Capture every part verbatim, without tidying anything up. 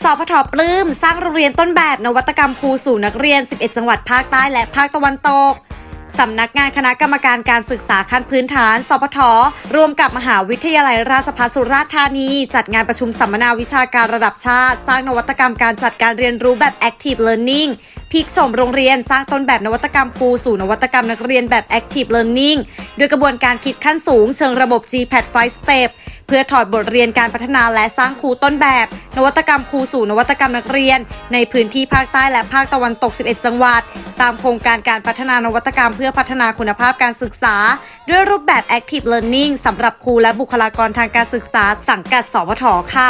สพท.ปลื้มสร้างโรงเรียนต้นแบบนวัตกรรมครูสู่นักเรียนสิบเอ็ดจังหวัดภาคใต้และภาคตะวันตกสำนักงานคณะกรรมการการศึกษาขั้นพื้นฐานสพท.ร่วมกับมหาวิทยาลัยราชภัฏสุราษฎร์ธานีจัดงานประชุมสัมมนาวิชาการระดับชาติสร้างนวัตกรรมการจัดการเรียนรู้แบบ Active Learning พลิกโฉมโรงเรียนสร้างต้นแบบนวัตกรรมครูสู่นวัตกรรมนักเรียนแบบ Active Learning โดยกระบวนการคิดขั้นสูงเชิงระบบ จี แพท ไฟว์ Step เพื่อถอดบทเรียนการพัฒนาและสร้างครูต้นแบบนวัตกรรมครูสู่นวัตกรรมนักเรียนในพื้นที่ภาคใต้และภาคตะวันตกสิบเอ็ดจังหวัดตามโครงการการพัฒนานวัตกรรมเพื่อพัฒนาคุณภาพการศึกษาด้วยรูปแบบ Active Learning สำหรับครูและบุคลากรทางการศึกษาสังกัดสพท.ค่ะ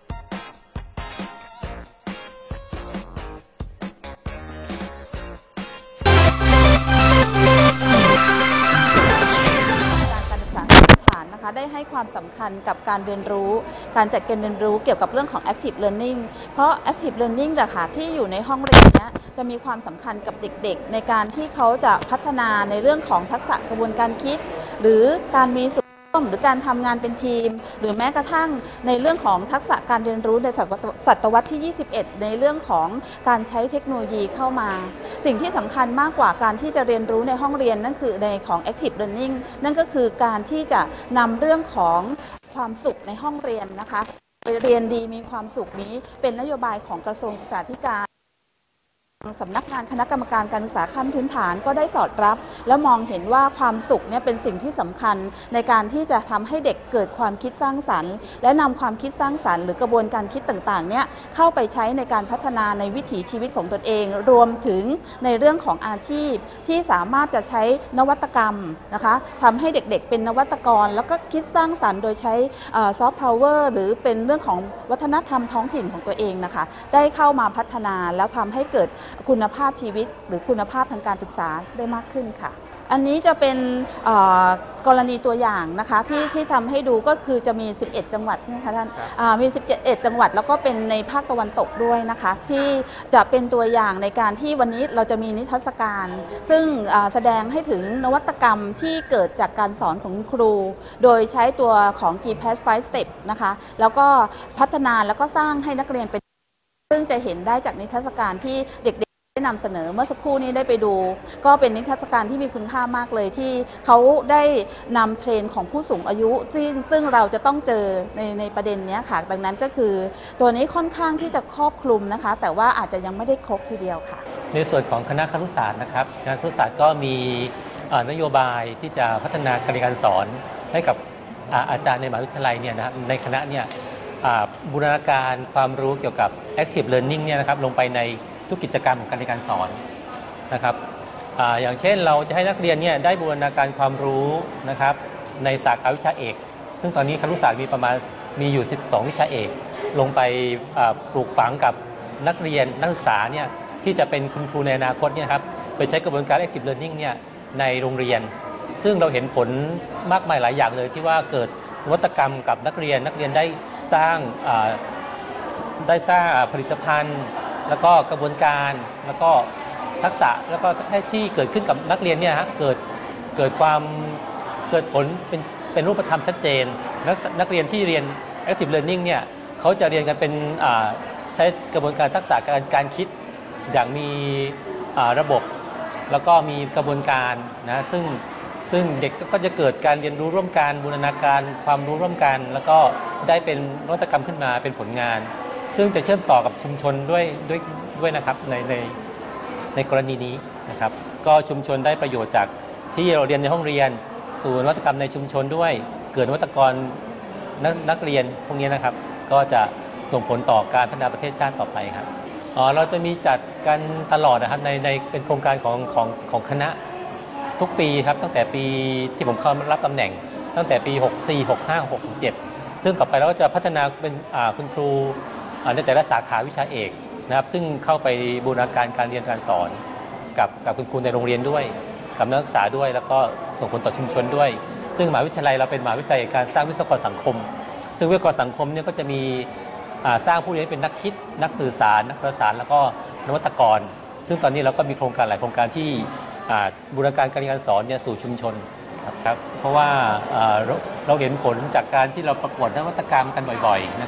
ได้ให้ความสำคัญกับการเรียนรู้การจัดการเรียนรู้เกี่ยวกับเรื่องของ Active Learning เพราะ Active Learning แหละค่ะที่อยู่ในห้องเรียนนี้จะมีความสำคัญกับเด็กๆในการที่เขาจะพัฒนาในเรื่องของทักษะกระบวนการคิดหรือการมีส่วนร่วมหรือการทำงานเป็นทีมหรือแม้กระทั่งในเรื่องของทักษะการเรียนรู้ในศตวรรษที่ยี่สิบเอ็ดในเรื่องของการใช้เทคโนโลยีเข้ามาสิ่งที่สำคัญมากกว่าการที่จะเรียนรู้ในห้องเรียนนั่นคือในของ Active Learning นั่นก็คือการที่จะนำเรื่องของความสุขในห้องเรียนนะคะเรียนดีมีความสุขนี้เป็นนโยบายของกระทรวงศึกษาธิการสำนักงานคณะกรรมการการศึกษาขั้นพื้นฐานก็ได้สอดรับและมองเห็นว่าความสุขเนี่ยเป็นสิ่งที่สำคัญในการที่จะทำให้เด็กเกิดความคิดสร้างสรรค์และนำความคิดสร้างสรรค์หรือกระบวนการคิดต่างๆเนี่ยเข้าไปใช้ในการพัฒนาในวิถีชีวิตของตนเองรวมถึงในเรื่องของอาชีพที่สามารถจะใช้นวัตกรรมนะคะทำให้เด็กๆเป็นนวัตกรแล้วก็คิดสร้างสรรค์โดยใช้ซอฟต์พาวเวอร์หรือเป็นเรื่องของวัฒนธรรมท้องถิ่นของตัวเองนะคะได้เข้ามาพัฒนาแล้วทำให้เกิดคุณภาพชีวิตหรือคุณภาพทางการศึกษาได้มากขึ้นค่ะอันนี้จะเป็นกรณีตัวอย่างนะคะที่ที่ทำให้ดูก็คือจะมีสิบเอ็ดจังหวัดใช่ไหมคะท่านมีสิบเจ็ดจังหวัดแล้วก็เป็นในภาคตะวันตกด้วยนะคะที่จะเป็นตัวอย่างในการที่วันนี้เราจะมีนิทรรศการ ซึ่งแสดงให้ถึงนวัตกรรมที่เกิดจากการสอนของครูโดยใช้ตัวของ จี แพท ไฟว์ Step นะคะแล้วก็พัฒนาแล้วก็สร้างให้นักเรียนเป็นซึ่งจะเห็นได้จากนิทรรศการที่เด็กได้นำเสนอเมื่อสักครู่นี้ได้ไปดูก็เป็นนิทรรศการที่มีคุณค่ามากเลยที่เขาได้นำเทรนด์ของผู้สูงอายุซึ่งซึ่งเราจะต้องเจอในในประเด็นนี้ค่ะดังนั้นก็คือตัวนี้ค่อนข้างที่จะครอบคลุมนะคะแต่ว่าอาจจะยังไม่ได้ครบทีเดียวค่ะในส่วนของคณะครุศาสตร์นะครับคณะครุศาสตร์ก็มีนโยบายที่จะพัฒนาการเรียนการสอนให้กับอาจารย์ในมหาวิทยาลัยเนี่ยนะในคณะเนี่ยบูรณาการความรู้เกี่ยวกับ Active Learning เนี่ยนะครับลงไปในทุกกิจกรรมของการเรียนการสอนนะครับ อ, อย่างเช่นเราจะให้นักเรียนเนี่ยได้บูรณาการความรู้นะครับในสาขาวิชาเอกซึ่งตอนนี้ครุศาสตร์มีประมาณมีอยู่สิบสองวิชาเอกลงไปปลูกฝังกับนักเรียนนักศึกษาเนี่ยที่จะเป็นคุณครูในอนาคตเนี่ยครับไปใช้กระบวนการ Active Learning เนี่ยในโรงเรียนซึ่งเราเห็นผลมากมายหลายอย่างเลยที่ว่าเกิดนวัตกรรมกับนักเรียนนักเรียนได้สร้างได้สร้างผลิตภัณฑ์แล้วก็กระบวนการแล้วก็ทักษะแล้วก็ที่เกิดขึ้นกับนักเรียนเนี่ยฮะเกิดเกิดความเกิดผลเป็นเป็นรูปธรรมชัดเจนนักนักเรียนที่เรียน Active Learning เนี่ยเขาจะเรียนกันเป็นใช้กระบวนการทักษะการการคิดอย่างมีระบบแล้วก็มีกระบวนการนะซึ่งซึ่งเด็กก็จะเกิดการเรียนรู้ร่วมกันบูรณาการความรู้ร่วมกันแล้วก็ได้เป็นนวัตกรรมขึ้นมาเป็นผลงานซึ่งจะเชื่อมต่อกับชุมชนด้วยด้วยด้วยนะครับในในในกรณีนี้นะครับก็ชุมชนได้ประโยชน์จากที่เราเรียนในห้องเรียนสู่นวัตกรรมในชุมชนด้วยเกิดนวัตกรนักนักเรียนพวกนี้นะครับก็จะส่งผลต่อการพัฒนาประเทศชาติต่อไปครับอ๋อเราจะมีจัดกันตลอดนะครับในในเป็นโครงการของของของคณะทุกปีครับตั้งแต่ปีที่ผมเข้ารับตำแหน่งตั้งแต่ปีหกสี่ หกห้า หกเจ็ดซึ่งต่อไปเราก็จะพัฒนาเป็นคุณครูในแต่ละสาขาวิชาเอกนะครับซึ่งเข้าไปบูรณาการการเรียนการสอนกับกับคุณครูในโรงเรียนด้วยกับนักศึกษาด้วยแล้วก็ส่งผลต่อชุมชนด้วยซึ่งมหาวิทยาลัยเราเป็นมหาวิทยาลัยการสร้างวิศวกรสังคมซึ่งวิศวกรสังคมเนี่ยก็จะมีสร้างผู้เรียนเป็นนักคิดนักสื่อสารนักประสานแล้วก็นวัตกรซึ่งตอนนี้เราก็มีโครงการหลายโครงการที่บูรณาการการเรียนการสอนเนี่ยสู่ชุมชนครับ เพราะว่าเราเห็นผลจากการที่เราประกวดนวัตกรรมกันบ่อยๆนะครับ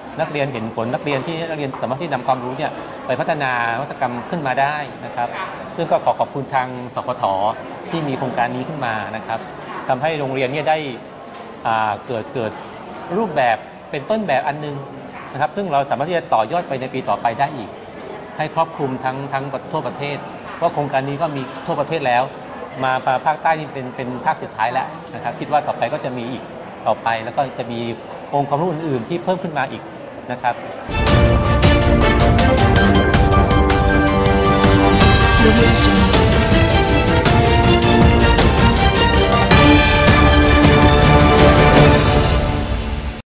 นักเรียนเห็นผลนักเรียนที่นักเรียนสามารถที่นำความรู้เนี่ยไปพัฒนานวัตกรรมขึ้นมาได้นะครับซึ่งก็ขอขอบคุณทางสพทที่มีโครงการนี้ขึ้นมานะครับทำให้โรงเรียนเนี่ยได้เกิดเกิดรูปแบบเป็นต้นแบบอันนึงนะครับซึ่งเราสามารถที่จะต่อยอดไปในปีต่อไปได้อีกให้ครอบคลุมทั้งทั้งทั่วประเทศเพราะโครงการนี้ก็มีทั่วประเทศแล้วมาภาคใต้นี่เป็นเป็นภาคสุดท้ายแล้วนะครับคิดว่าต่อไปก็จะมีอีกต่อไปแล้วก็จะมีองค์ความรู้อื่นๆที่เพิ่มขึ้นมาอีกนะครับ